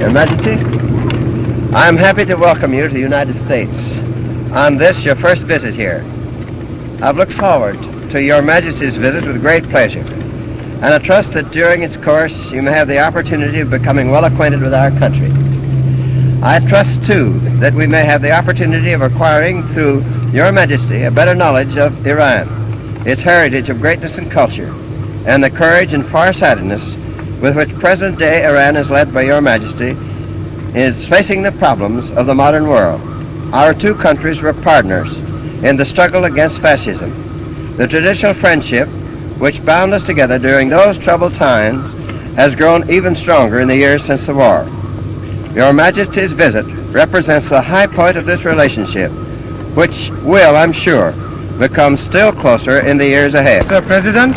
Your Majesty, I am happy to welcome you to the United States on this, your first visit here. I've looked forward to Your Majesty's visit with great pleasure, and I trust that during its course you may have the opportunity of becoming well acquainted with our country. I trust, too, that we may have the opportunity of acquiring, through Your Majesty, a better knowledge of Iran, its heritage of greatness and culture, and the courage and farsightedness with which present-day Iran is led by Your Majesty is facing the problems of the modern world. Our two countries were partners in the struggle against fascism. The traditional friendship which bound us together during those troubled times has grown even stronger in the years since the war. Your Majesty's visit represents the high point of this relationship, which will, I'm sure, become still closer in the years ahead. Mr. President,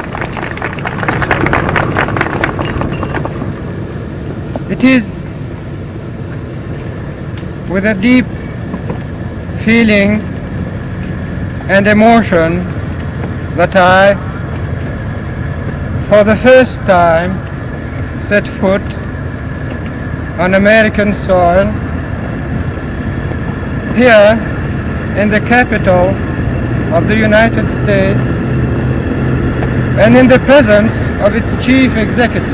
it is with a deep feeling and emotion that I, for the first time, set foot on American soil here in the capital of the United States and in the presence of its chief executive.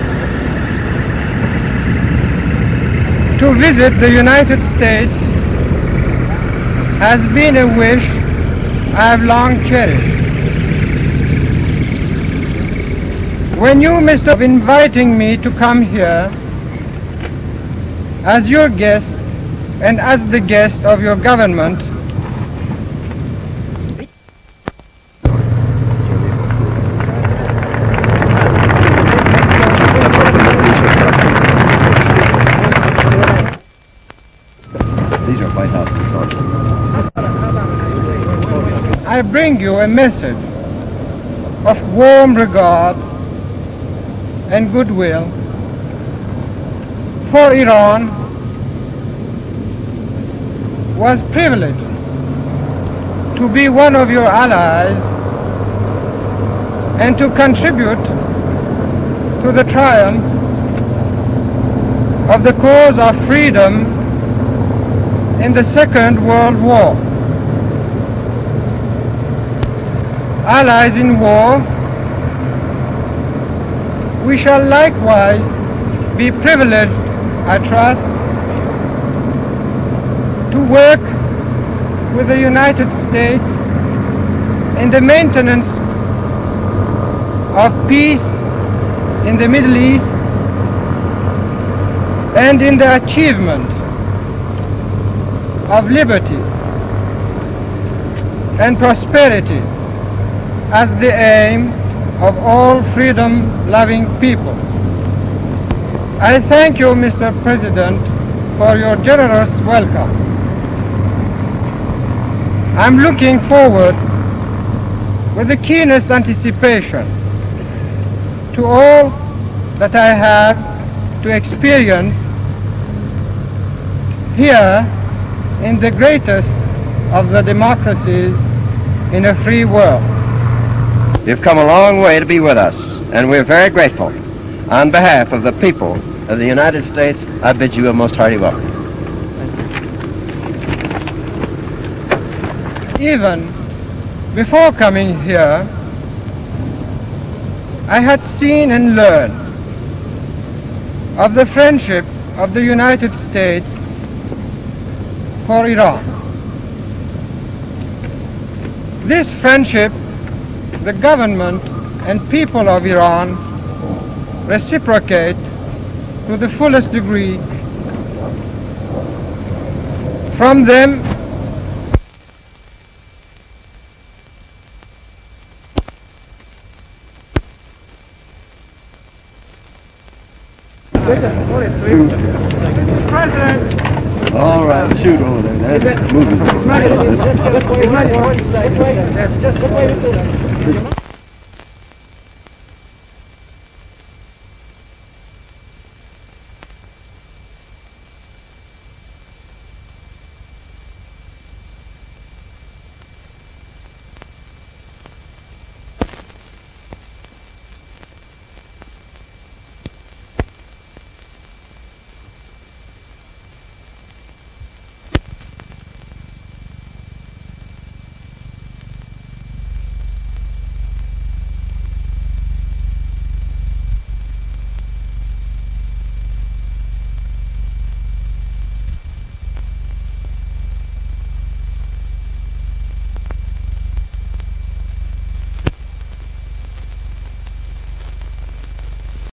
To visit the United States has been a wish I have long cherished. When you, Mr. inviting me to come here as your guest and as the guest of your government, I bring you a message of warm regard and goodwill for Iran. Was privileged to be one of your allies and to contribute to the triumph of the cause of freedom in the Second World War. Allies in war, we shall likewise be privileged, I trust, to work with the United States in the maintenance of peace in the Middle East and in the achievement of liberty and prosperity as the aim of all freedom-loving people. I thank you, Mr. President, for your generous welcome. I'm looking forward with the keenest anticipation to all that I have to experience here in the greatest of the democracies in a free world. You've come a long way to be with us, and we're very grateful. On behalf of the people of the United States, I bid you a most hearty welcome. Even before coming here, I had seen and learned of the friendship of the United States for Iran. This friendship, the government and people of Iran reciprocate to the fullest degree. From them, President! All right, shoot over there. That's moving. Just